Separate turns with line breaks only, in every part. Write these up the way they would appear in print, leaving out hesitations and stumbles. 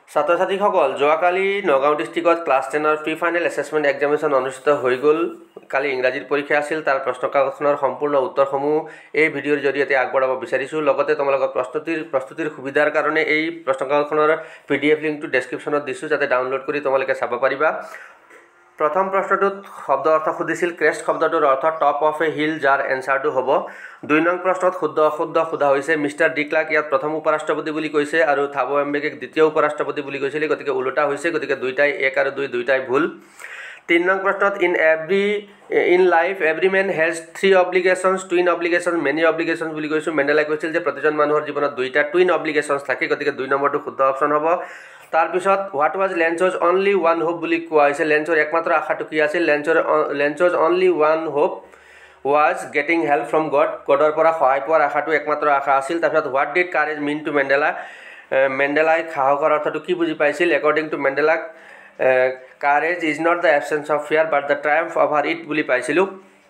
ছাত্ৰ ছাত্ৰীসকল যোৱাকালি নগাঁও ডিষ্ট্ৰিক্টত ক্লাছ 10ৰ প্ৰি ফাইনেল এছেছমেণ্ট এক্সামিনেশ্যন অনুষ্ঠিত হৈ গ'ল। কালি ইংৰাজীৰ পৰীক্ষা আছিল। তাৰ প্ৰশ্নকাকতখনৰ সম্পূৰ্ণ উত্তৰসমূহ এই ভিডিঅ'ৰ জৰিয়তে আগবঢ়াব বিচাৰিছোঁ। লগতে তোমালোকৰ প্ৰস্তুতিৰ সুবিধাৰ কাৰণে এই প্ৰশ্নকাকতখনৰ PDF লিংকটো ডেছক্ৰিপশ্যনত দিছোঁ, যাতে ডাউনলোড কৰি তোমালোকে চাব পাৰিবা। প্ৰথম প্ৰশ্নটোত শব্দ অৰ্থ সুধিছিল। ক্ৰেষ্ট শব্দটোৰ অৰ্থ টপ অফ এ হিল, যাৰ এনচাৰটো হ'ব। 2 নং প্ৰশ্নত শুদ্ধ অশুদ্ধ সোধা হৈছে। মিষ্টাৰ ডি ক্লাৰ্ক ইয়াত প্ৰথম উপৰাষ্ট্ৰপতি বুলি কৈছে আৰু থাবো এমবেকেক দ্বিতীয় উপৰাষ্ট্ৰপতি বুলি কৈছিল, গতিকে ওলোটা হৈছে, গতিকে দুইটাই 1 আৰু 2 দুইটাই ভুল। 3 নং প্ৰশ্নত in life every man has 3 obligations, twin obligations, many obligations বুলি কৈছোঁ। মেণ্ডেলাই কৈছিল যে প্ৰতিজন মানুহৰ জীৱনত 2টা টুইন অব্লিগেশ্যনছ থাকে, গতিকে 2 নম্বৰটো শুদ্ধ অপশ্যন হ'ব। তাৰপিছত what was Lencho's only one hope বুলি কোৱা হৈছে। লেঞ্চৰ একমাত্ৰ আশাটো কি আছিল? Lencho's only one hope was getting help from গডৰ পৰা সহায় পোৱাৰ আশাটো একমাত্ৰ আশা আছিল। তাৰপিছত what did courage mean to Mandela, মেণ্ডেলাই সাহসৰ অৰ্থটো কি বুজি পাইছিল? একৰ্ডিং টু মেণ্ডেলাক courage is not the absence of fear but the triumph over it বুলি পাইছিলোঁ।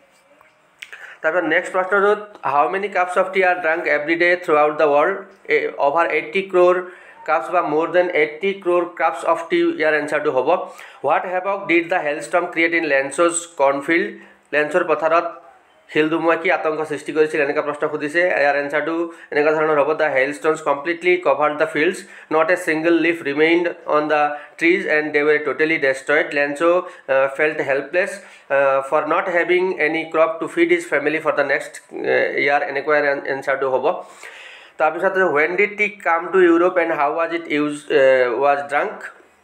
তাৰপিছত নেক্সট প্ৰশ্নটোত how many cups of tea are drunk every day throughout the world? Over 80 crore cups বা more than 80 crore cups of tea, ইয়াৰ এনচাৰটো হ'ব। What havoc did the hailstorm create in Lencho's cornfield? লেঞ্চৰ পথাৰত শিল ধুমুৱাই কি আতংক সৃষ্টি কৰিছিল? এনেকুৱা প্ৰশ্ন সুধিছে। ইয়াৰ এনচাৰটো এনেকুৱা ধৰণৰ হ'ব। The hailstorms completely covered the fields, not a single leaf remained on the trees and they were totally destroyed. Lencho felt helpless for not having any crop to feed his family for the next year, এনেকুৱা এনচাৰটো হ'ব। তাৰপিছত when did tea come to Europe and how was it was drunk?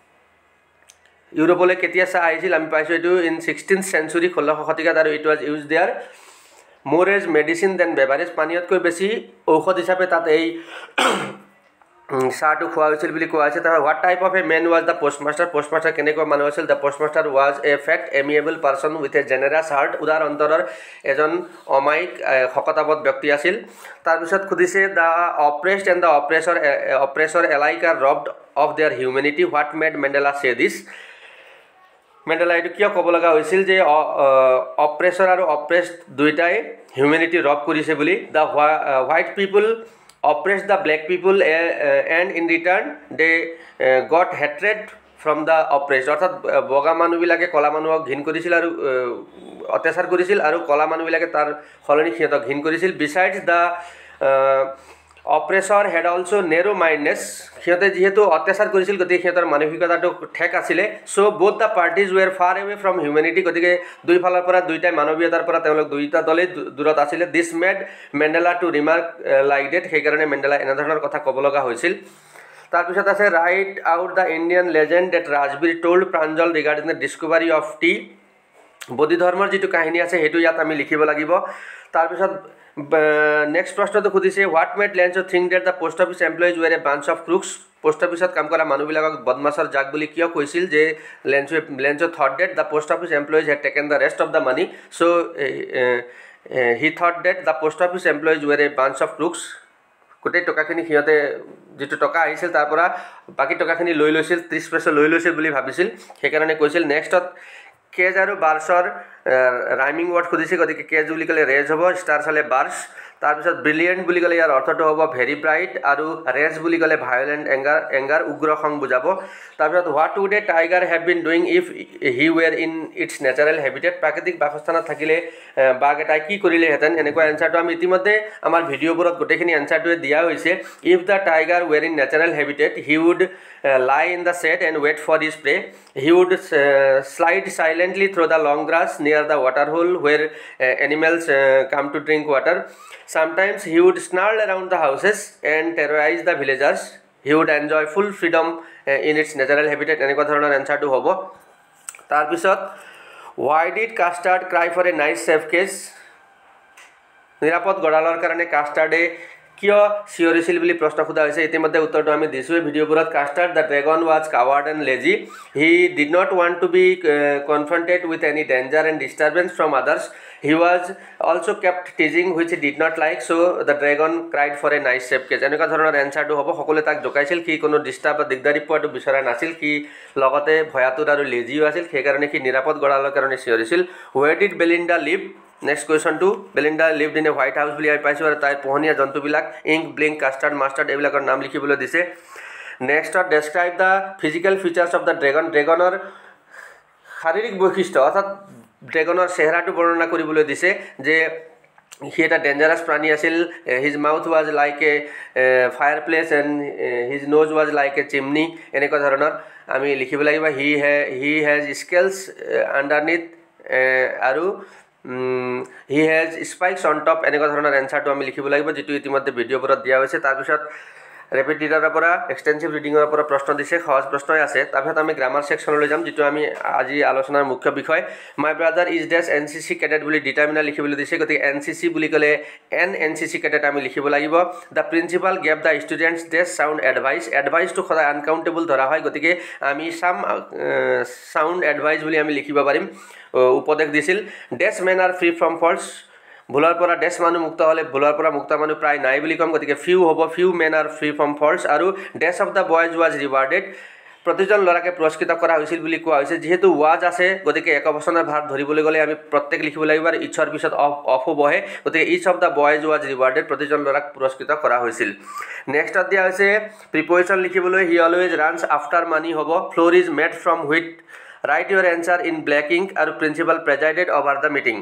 ইউৰোপলৈ কেতিয়া চাহ আহিছিল? আমি পাইছোঁ এইটো ইন 16th century, 16শ শতিকাত, আৰু it was use there more as medicine than beverage. পানীয়তকৈ বেছি ঔষধ হিচাপে তাত এই চাহটো খোৱা হৈছিল বুলি কোৱা হৈছে। তাৰপৰা what type of a man was the postmaster? Postmaster কেনেকুৱা মানুহ আছিল? The postmaster was a fact amiable person with a generous heart, উদাৰ অন্তৰৰ এজন অমায়িক শকতাৱত ব্যক্তি আছিল। তাৰপিছত সুধিছে the oppressed and the oppressor alike are robbed of their humanity, what made Mandela say this? Mandela এইটো কিয় ক'ব লগা হৈছিল যে অপ্ৰেছৰ আৰু অপ্ৰেছড দুয়োটাই হিউমেনিটি ৰব কৰিছে বুলি? The white people oppress the black people and in return they got hatred from the oppressed. অৰ্থাৎ বগা মানুহবিলাকে ক'লা মানুহক ঘিণ কৰিছিল আৰু অত্যাচাৰ কৰিছিল, আৰু ক'লা মানুহবিলাকে তাৰ সলনি সিহঁতক ঘিণ কৰিছিল। Besides the oppressor had also' narrow mindedness, সিহঁতে যিহেতু অত্যাচাৰ কৰিছিল গতিকে সিহঁতৰ মানসিকতাটো ঠেক আছিলে। So' both the parties were far away from humanity, গতিকে দুইফালৰ পৰা দুয়োটাই মানৱীয়তাৰ পৰা তেওঁলোক দুয়োটা দলেই দূৰত আছিলে। This made Mandela to remark like that, সেইকাৰণে মেণ্ডেলা এনেধৰণৰ কথা ক'ব লগা হৈছিল। তাৰপিছত আছে write out the Indian legend that Rajvir told Pranjal regarding the discovery of tea. বৌদ্ধ ধৰ্মৰ যিটো কাহিনী আছে সেইটো ইয়াত আমি লিখিব লাগিব। তাৰপিছত নেক্সট প্ৰশ্নটো সুধিছে what made Lencho think that the post office employees were a bunch of crooks? Post অফিচত কাম কৰা মানুহবিলাকক বদমাছৰ জাক বুলি কিয় কৈছিল? যে Lencho thought that the post office employees had taken the rest of the money, so' he thought that the post office employees were a bunch of crooks. গোটেই টকাখিনি সিহঁতে যিটো টকা আহিছিল তাৰ পৰা বাকী টকাখিনি লৈ লৈছিল, 30 পইচা লৈ লৈছিল বুলি ভাবিছিল, সেইকাৰণে কৈছিল। নেক্সটত কেজ আৰু বাৰ্ছৰ ৰাইমিং ৱৰ্ড সুধিছে, গতিকে কেজ বুলি ক'লে ৰেজ হ'ব, ষ্টাৰ চালে বাৰ্ছ। তাৰপিছত ব্ৰিলিয়েণ্ট বুলি ক'লে ইয়াৰ অৰ্থটো হ'ব ভেৰি ব্ৰাইট, আৰু ৰেজ বুলি ক'লে ভায়লেণ্ট এংগাৰ উগ্ৰ খং বুজাব। তাৰপিছত what would a tiger have been doing if he were in its natural habitat? প্ৰাকৃতিক বাসস্থানত থাকিলে বাঘ এটাই কি কৰিলেহেঁতেন? এনেকুৱা এনচাৰটো আমি ইতিমধ্যে আমাৰ ভিডিঅ'বোৰত গোটেইখিনি এনচাৰটোৱে দিয়া হৈছে। If the tiger were in natural habitat he would lie in the shade and wait for his prey, he would slide silently through the long grass near the water hole where animals come to drink water. Sometimes he would snarl around the houses and terrorize the villagers. He would enjoy full freedom in its natural habitat. এনেকুৱা ধৰণৰ এনচাৰটো হ'ব। তাৰপিছত why did custard cry for a nice safe case? নিৰাপদ গঁড়ালৰ কাৰণে কাষ্টাৰ্ডে কিয় চিঞৰিছিল বুলি প্ৰশ্ন সোধা হৈছে। ইতিমধ্যে উত্তৰটো আমি দিছোঁ ভিডিঅ'বোৰত। Custard the dragon was coward and lazy, he did not want to be confronted with any danger and disturbance from others, he was also' kept teasing which he did not like, so' the dragon cried for a nice safe cage. এনেকুৱা ধৰণৰ এনচাৰটো হ'ব। সকলোৱে তাক জোকাইছিল, সি কোনো disturb বা দিগদাৰি পোৱাটো বিচৰা নাছিল, সি লগতে ভয়াতুৰ আৰু লেজিও আছিল, সেইকাৰণে সি নিৰাপদ গঁড়ালৰ কাৰণে চিঞৰিছিল। Where did Belinda live? Next কুৱেশ্যনটো Belinda lived in a white house বুলি আমি পাইছোঁ, আৰু তাইৰ পোহনীয়া জন্তুবিলাক ইংক, ব্লিংক, কাষ্টাৰ্ড, মাষ্টাৰ্ড এইবিলাকৰ নাম লিখিবলৈ দিছে। নেক্সটত describe the physical features of the dragon ড্ৰেগনৰ শাৰীৰিক বৈশিষ্ট্য অৰ্থাৎ ড্ৰেগনৰ চেহেৰাটো বৰ্ণনা কৰিবলৈ দিছে যে সি এটা ডেঞ্জাৰাছ প্ৰাণী আছিল his mouth was like a fireplace and his nose was like a chimney এনেকুৱা ধৰণৰ আমি লিখিব লাগিব হি হেজ স্কেলছ আণ্ডাৰনিথ আৰু he has spikes on top এনেকুৱা ধৰণৰ এনচাৰটো আমি লিখিব লাগিব যিটো ইতিমধ্যে ভিডিঅ'বোৰত দিয়া হৈছে তাৰপিছত ৰেপিড ৰিডাৰৰ পৰা এক্সটেনচিভ ৰিডিঙৰ পৰা প্ৰশ্ন দিছে সহজ প্ৰশ্নই আছে তাৰপিছত আমি গ্ৰামাৰ ছেকশ্যনলৈ যাম যিটো আমি আজি আলোচনাৰ মুখ্য বিষয় my brother is dash NCC cadet বুলি ডিটাৰমিনাৰ লিখিবলৈ দিছে গতিকে NCC বুলি ক'লে NCC কেডেট আমি লিখিব লাগিব the principal gave the students dash sound এডভাইচটো সদায় আনকাউণ্টেবল ধৰা হয় গতিকে আমি চাউণ্ড এডভাইচ বুলি আমি লিখিব পাৰিম উপদেশ দিছিল dash men are free from faults ভুলৰ পৰা ডেছ মানুহ মুক্ত হ'লে ভুলৰ পৰা মুক্ত মানুহ প্ৰায় নাই বুলি ক'ম গতিকে ফিউ হ'ব few men are free from faults আৰু dash of the boys was rewarded প্ৰতিজন ল'ৰাকে পুৰস্কৃত কৰা হৈছিল বুলি কোৱা হৈছে যিহেতু ৱাজ আছে গতিকে একবচনৰ ভাৰ ধৰিবলৈ গ'লে আমি প্ৰত্যেক লিখিব লাগিব আৰু ইচ্ছৰ পিছত অফ বহে গতিকে each of the boys was rewarded প্ৰতিজন ল'ৰাক পুৰস্কৃত কৰা হৈছিল নেক্সটত দিয়া হৈছে প্ৰিপজিশ্যন লিখিবলৈ he always runs after money হ'ব flour is made from wheat write your answer in black ink আৰু principal presided over the meeting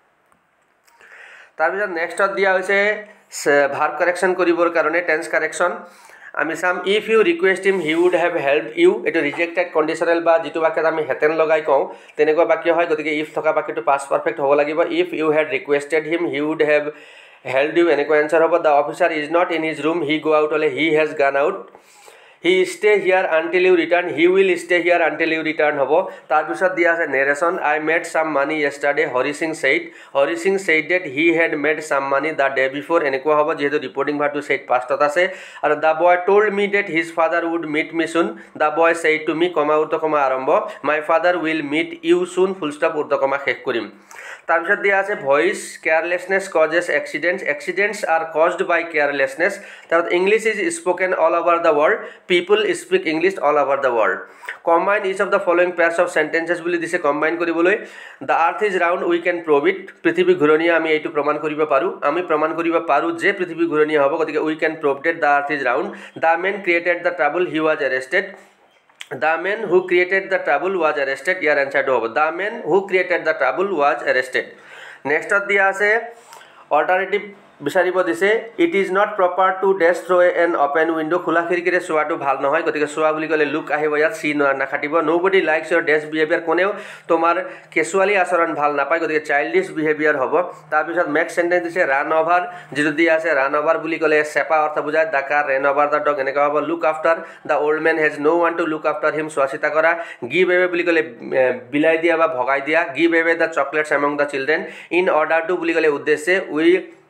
তাৰপিছত নেক্সটত দিয়া হৈছে ভাৰ্ব কাৰেকশ্যন কৰিবৰ কাৰণে টেন্স কাৰেকশ্যন আমি চাম if you request him he would have help you এইটো ৰিজেক্টেড কণ্ডিশ্যনেল বা যিটো বাক্যত আমি হেতেন লগাই কওঁ তেনেকুৱা বাক্য হয় গতিকে ইফ থকা বাক্যটো পাষ্ট পাৰফেক্ট হ'ব লাগিব if you had requested him he would have help you এনেকুৱা এনচাৰ হ'ব the officer is not in his room he go' out হ'লে he has gone out he stay here until you return he will stay here until you return হ'ব তাৰপিছত দিয়া আছে narration I made some money yesterday Hari Singh said that he had made some money the day before এনেকুৱা হ'ব যিহেতু reporting ভাৰটো said পাষ্টত আছে আৰু the boy told me that his father would meet me soon the boy said to me comma উৰ্ধকমা আৰম্ভ my father will meet you soon full stop উৰ্ধকমা শেষ কৰিম তাৰপিছত দিয়া আছে voice carelessness causes accidents are caused by carelessness তাৰপিছত English is spoken all over the world people speak English all over the world combine each of the following pairs of sentences বুলি দিছে combine কৰিবলৈ the earth is round we can prove it পৃথিৱী ঘূৰণীয়া আমি এইটো প্ৰমাণ কৰিব পাৰোঁ যে পৃথিৱী ঘূৰণীয়া হ'ব গতিকে we can prove that the earth is round the man created the trouble he was arrested The man who created the trouble was arrested. Your answer to The man who created the trouble was arrested. Next of the ase alternative বিচাৰিব দিছে it is not proper to dash through an open window' খোলা খিৰিকীৰে চোৱাটো ভাল নহয় গতিকে চোৱা বুলি ক'লে লুক আহিব ইয়াত চি নাখাটিব ন'বডি লাইকছ ইয়ৰ ডেছ বিহেভিয়াৰ কোনেও তোমাৰ কেঁচুৱালী আচৰণ ভাল নাপায় গতিকে চাইল্ডিছ বিহেভিয়াৰ হ'ব তাৰপিছত নেক্সট চেণ্টেঞ্চ দিছে ৰান অভাৰ যিটো দিয়া আছে ৰান অভাৰ বুলি ক'লে চেপা অৰ্থ বুজায় the car ran over the dog এনেকুৱা হ'ব look after the old men has no' one to look after him চোৱা চিতা কৰা গিভ এৱে বুলি ক'লে বিলাই দিয়া বা ভগাই দিয়া give away the chocolates among the children in order to বুলি ক'লে উদ্দেশ্যে উই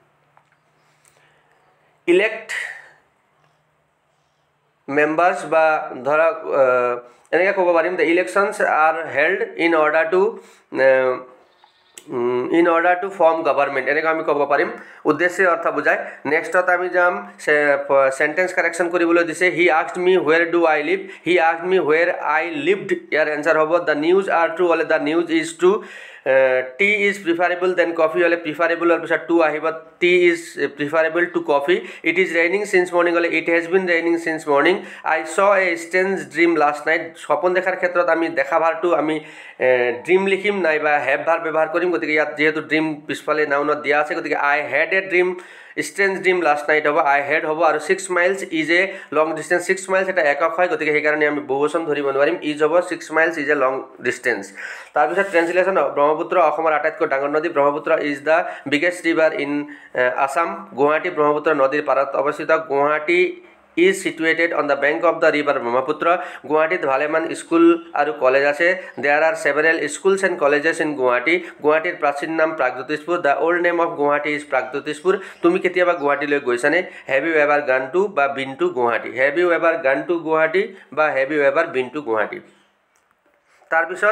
ইলেক্ট মেম্বাৰ্ছ বা ধৰক এনেকৈ ক'ব পাৰিম the elections are held in order to form government এনেকৈ আমি ক'ব পাৰিম উদ্দেশ্যে অৰ্থ বুজায় নেক্সটত আমি যাম চেণ্টেঞ্চ কাৰেকশ্যন কৰিবলৈ দিছে he asked me where do I live he asked me where I lived ইয়াৰ এনচাৰ হ'ব দ্য নিউজ আৰ ট্ৰু হ'লে the news is true tea is preferable than coffee হ'লে প্ৰিফাৰেবলৰ পিছত টু আহিব tea is preferable to coffee it is raining since morning হ'লে it has been raining since morning I saw a strange dream last night সপোন দেখাৰ ক্ষেত্ৰত আমি দেখা ভাৰটো আমি ড্ৰিম লিখিম নাইবা হেভ ভাৰ ব্যৱহাৰ কৰিম গতিকে ইয়াত যিহেতু ড্ৰিম পিছফালে নাউনত দিয়া আছে গতিকে I had a dream strange dream last night হ'ব আই হেড হ'ব আৰু 6 miles is a long distance 6 miles এটা একক হয় গতিকে সেইকাৰণে আমি বহুবচন ধৰিব নোৱাৰিম ইজ হ'ব 6 miles is a long distance তাৰপিছত ট্ৰেঞ্চলেশ্যন ব্ৰহ্মপুত্ৰ অসমৰ আটাইতকৈ ডাঙৰ নদী Brahmaputra is the biggest river in Assam Guwahati Brahmaputra নদীৰ পাৰত অৱস্থিত Guwahati is situated on the bank of the river Brahmaputra. Guwahati bhaleman school aru college ase. There are several schools and colleges in Guwahati. Guwahati prachin naam Pragjyotispur. The old name of Guwahati is Pragjyotispur. Tumi ketiaba Guwahati loi goisane? Have you ever gone to ba been to Guwahati? Have you ever gone to Guwahati ba have you ever been to Guwahati? Tar pisot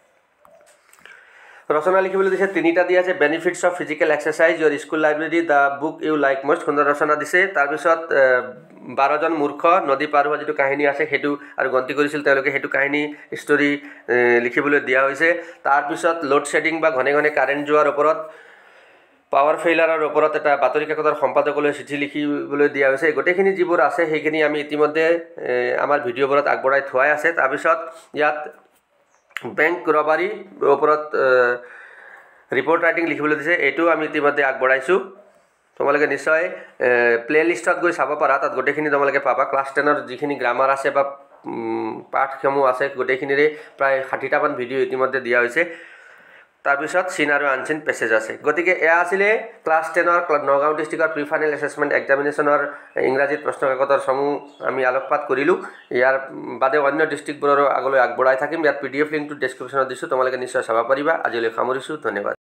ৰচনা লিখিবলৈ দিছে তিনিটা দিয়া আছে benefits of physical exercise your school library the book you like most সুন্দৰ ৰচনা দিছে তাৰপিছত 12জন মূৰ্খ নদী পাৰ হোৱা যিটো কাহিনী আছে সেইটো আৰু গন্তি কৰিছিল তেওঁলোকে সেইটো কাহিনী ষ্টৰী লিখিবলৈ দিয়া হৈছে তাৰপিছত লোড শ্বেডিং বা ঘনে ঘনে কাৰেণ্ট যোৱাৰ ওপৰত পাৱাৰ ফেইলাৰৰ ওপৰত এটা বাতৰি কাকতৰ সম্পাদকলৈ চিঠি লিখিবলৈ দিয়া হৈছে। গোটেইখিনি যিবোৰ আছে সেইখিনি আমি ইতিমধ্যে আমাৰ ভিডিঅ'বোৰত আগবঢ়াই থোৱাই আছে। তাৰপিছত ইয়াত বেংক ৰবাৰীৰ ওপৰত ৰিপৰ্ট ৰাইটিং লিখিবলৈ দিছে, এইটোও আমি ইতিমধ্যে আগবঢ়াইছোঁ। তোমালোকে নিশ্চয় প্লে লিষ্টত গৈ চাব পাৰা, তাত গোটেইখিনি তোমালোকে পাবা। ক্লাছ 10ৰ যিখিনি গ্ৰামাৰ আছে বা পাঠসমূহ আছে গোটেইখিনিৰে প্ৰায় 60টামান ভিডিঅ' ইতিমধ্যে দিয়া হৈছে। তাৰপিছত চিন আৰু আনচিন পেছেজ আছে। গতিকে এয়া আছিলে ক্লাছ 10ৰ নগাঁও ডিষ্ট্ৰিক্টৰ প্ৰি ফাইনেল এছেছমেণ্ট এক্সামিনেশ্যনৰ ইংৰাজীত প্ৰশ্ন কাকতৰ সমূহ আমি আলোকপাত কৰিলোঁ। ইয়াৰ বাদে অন্য ডিষ্ট্ৰিক্টবোৰৰো আগলৈ আগবঢ়াই থাকিম। ইয়াত PDF লিংকটো ডেছক্ৰিপশ্যনত দিছোঁ, তোমালোকে নিশ্চয় চাব পাৰিবা। আজিলৈ সামৰিছোঁ, ধন্যবাদ।